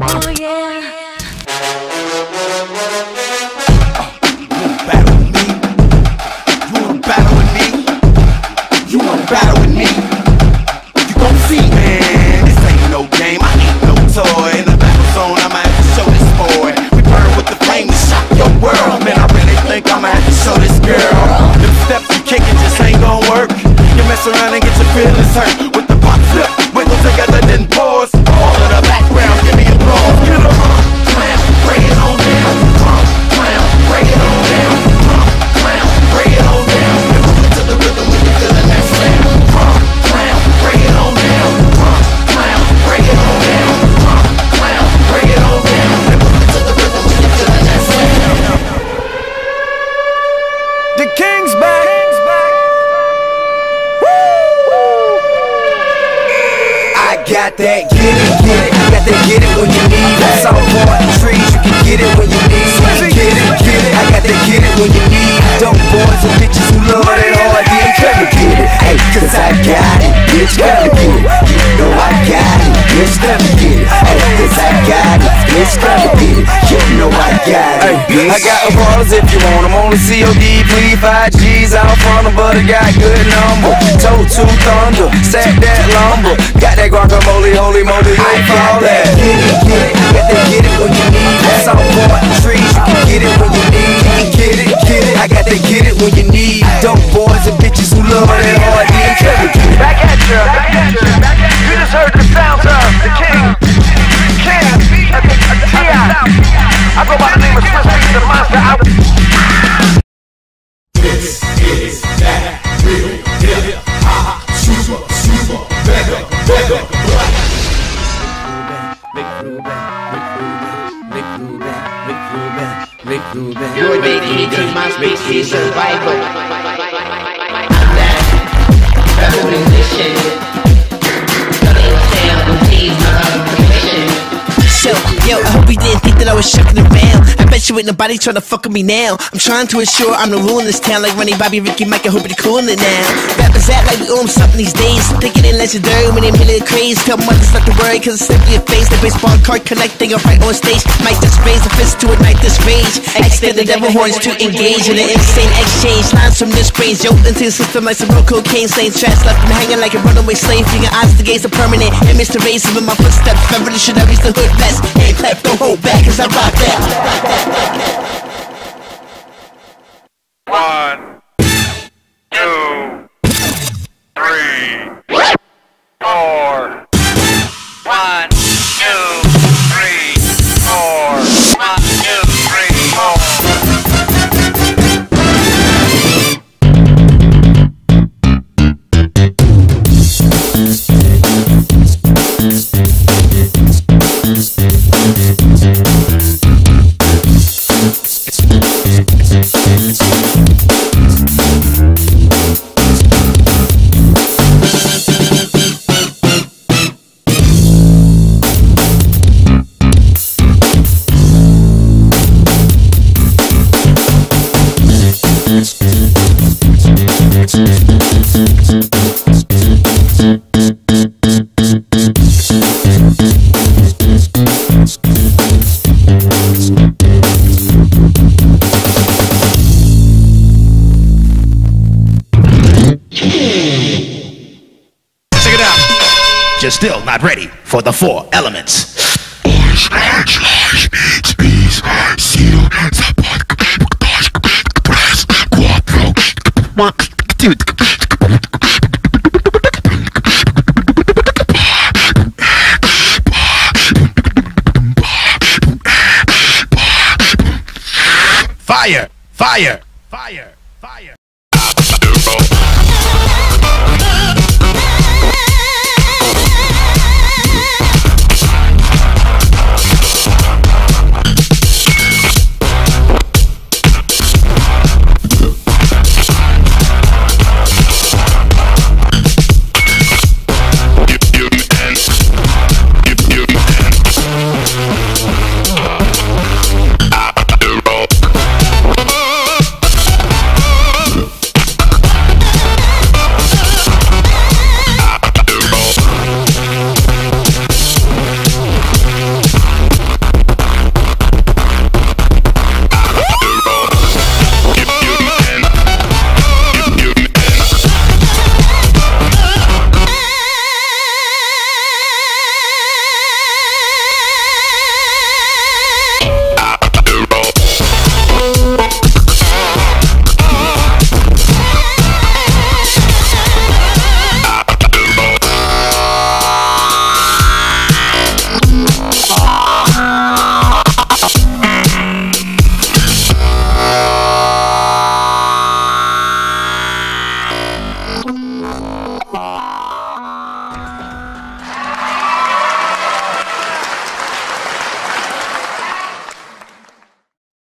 Oh yeah. Battle with me. You wanna battle with me? You wanna battle with me? You gon' see, man. This ain't no game. I ain't no toy. In the battle zone, I'ma have to show this boy. We burn with the flame to shock your world. Man, I really think I'ma have to show this girl. Them steps you kicking just ain't gon' work. You mess around and get your feelings hurt. With the pop flip, wiggle together, then pause. All of the background, give me applause. Get up, clown, break it on down. Clown, break it on down. Clown, break it on down. And move it to the rhythm when you're feeling that slam. Clown, break it on down. Clown, break it on down. Clown, break it on down. And move it to the rhythm when you're feeling that slam. The King's back. I got that get it, I got that get it when you need it. Some point trees, you can get it when you need it. Get it, I got that get it when you need it. Dope boys and bitches who love that hard, yeah, come and get it. Hey, cause I got it, bitch, come and get it. You know I got it, bitch, come and get it. Hey, cause I got it, bitch, come and get it. You know I got it, bitch. I got the ballers if you want them on the COD, please 5 G's out front of, but I got good number. Toe to thunder, stack that lumber. Got that guacamole, holy moly, you ain't fall that. Get it, I got that get it when you need it. Some point trees, you can get it when you need it. Get it, I got that get it when you need it. Dope boys and bitches who love that hard, yeah, come and get it. Back at you, you just heard the sounds of the King, I go by the name of Swiss Beats, the monster. This is that real hip hop, super, better, black. You're dedicating my species survival. I'm that revolution. Nothing will stand until my permission. So, yo, I hope you didn't think that I was shucking around. I bet you ain't nobody trying to fuck with me now. I'm trying to ensure I'm the rule in this town, like Ronnie, Bobby, Ricky, Mike, I hope you're cool in it now. Rappers act like we owe them something these days, thinking they legendary when they really craze. Tell mothers not to worry, cause it's simply a face. The baseball card connecting up right on stage. Might just raise a fist to ignite this rage. Extend the devil horns to engage in an insane exchange. Lines from this range, yo, into the system like some real cocaine. Slaying tracks left and hanging like a runaway slave. Finger eyes, the gaze are permanent. Image to raise in my footsteps. Remember the shit I reach the hood best. Ain't clap, don't hold back, cause I rock that. 1, 2, 3, 4. 1, 2, 3, 4. 1, 2, 3, You're still not ready for the 4 elements. Fire! Fire! Fire! Fire! Bye.